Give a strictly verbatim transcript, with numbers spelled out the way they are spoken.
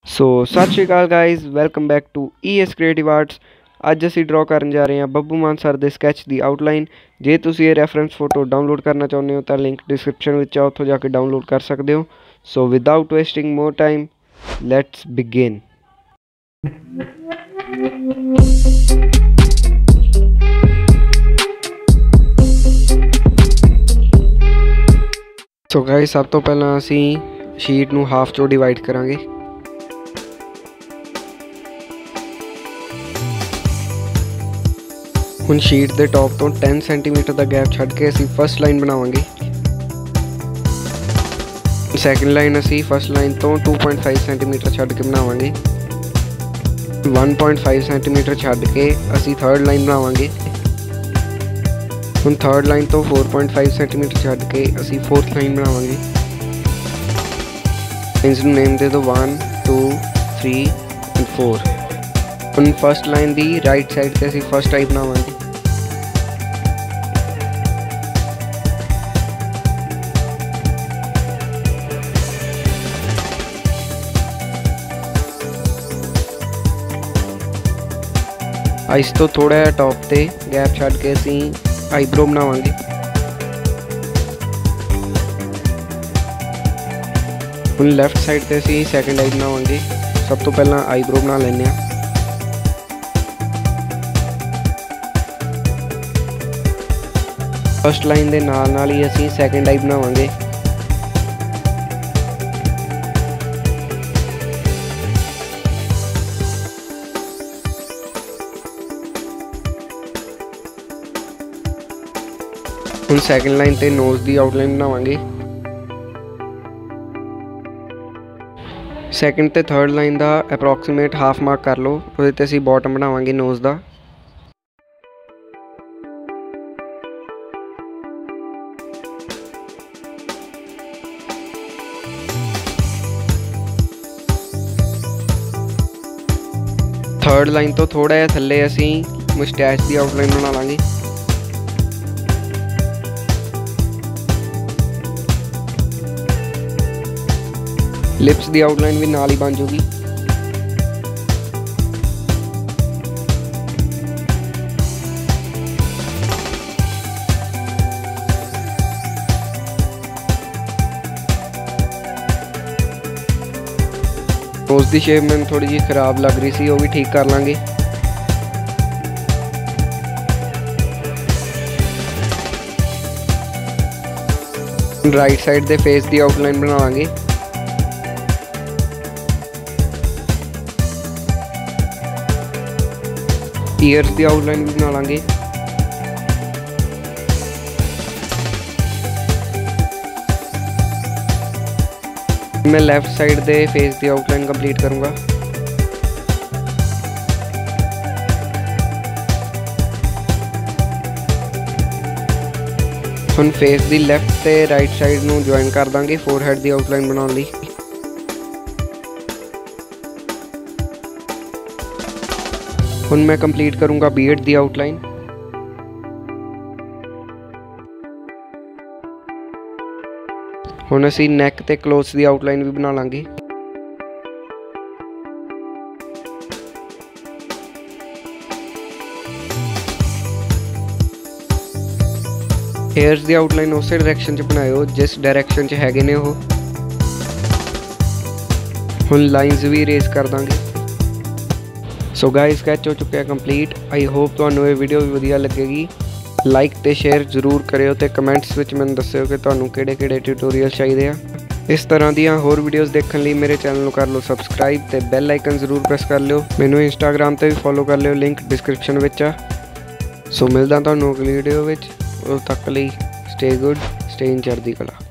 सो सत श्री अकाल guys, welcome back to E S creative arts. अज असी ड्रॉ करन जा रहे हैं बब्बू मान सर दे स्कैच की आउटलाइन। जे तुसी ये रैफरेंस फोटो डाउनलोड करना चाहते हो तो लिंक डिस्क्रिप्शन में आ, उत्थों जाके डाउनलोड कर सकते हो। So without wasting more time, let's begin. So guys, सब तो पहला असी शीट नू हाफ चो डिवाइड करांगे। हुण शीट के टॉप तो दस सेंटीमीटर का गैप छड्ड के असी फस्ट लाइन बनावांगे। सैकेंड लाइन असी फस्ट लाइन तो टू पॉइंट फाइव सेंटीमीटर छड्ड के बनावांगे। वन पॉइंट फाइव सेंटीमीटर छड्ड के असी थर्ड लाइन बनावांगे। हुण थर्ड लाइन तो फोर पॉइंट फाइव सेंटीमीटर छड्ड के असी फोर्थ लाइन बनावांगे। लाइन्स नूं नेम दे दो one two three and four. हुण फस्ट लाइन की राइट साइड से असी फस्ट आई बनावांगे। इस तो थोड़ा जिहा टॉप ते गैप छड्ड के असी आईब्रो बनावांगे। हुण लैफ्ट साइड ते असी सैकेंड आई बनावांगे। सब तो पहला आईब्रो बना लैंदे आ। फस्ट लाइन दे नाल नाल ही असी सैकेंड आई बनावांगे। हुण सैकेंड लाइन ते नोज की आउटलाइन बनावांगे। सैकेंड ते थर्ड लाइन का अप्रॉक्सीमेट हाफ मार्क कर लो, उहदे ते असी बॉटम बनावांगे नोज का। थर्ड लाइन तो थोड़ा जिहा थल्ले असी मुस्टैच की आउटलाइन बना लांगे। लिप्स की आउटलाइन भी नाल ही बन जूगी। नोज की शेप मैंने थोड़ी जी खराब लग रही सी, वो भी ठीक कर लांगे। राइट साइड के फेस की आउटलाइन बना लांगे। ईयर्स की आउटलाइन भी बना लांगे। मैं लेफ्ट साइड दे फेस की आउटलाइन कंप्लीट करूंगा। हुण फेस की लेफ्ट ते राइट साइड नूं ज्वाइन कर दांगे फोरहेड की आउटलाइन बनाउण लई। हुण मैं कंप्लीट करूंगा बीयर्ड की आउटलाइन। हुण असी नैक ते क्लोथ्स की आउटलाइन भी बना लांगे। हेयर्स की आउटलाइन उस डायरैक्शन च बनाओ जिस डायरैक्शन च हैगे ने वो। हुण लाइन्स भी इरेज कर देंगे। सो गाइस, स्कैच हो चुका है कंप्लीट। आई होप तुहानू ये वीडियो भी वधिया लगेगी। लाइक ते शेयर जरूर करियो ते कमेंट्स विच मैनूं दस्सिओ कि तुहानू किहड़े किहड़े ट्यूटोरियल चाहिए आ। इस तरह दीयां होर वीडियोज़ देखने लिए मेरे चैनल को कर लो सबसक्राइब ते बैल आइकन जरूर प्रेस कर लियो। मैनू इंस्टाग्राम ते भी फॉलो कर लियो, लिंक डिस्क्रिप्शन विच आ। सो मिलदा तुहानू अगली वीडियो विच। उदों तक लई स्टे गुड, स्टे इन चढ़दी कला।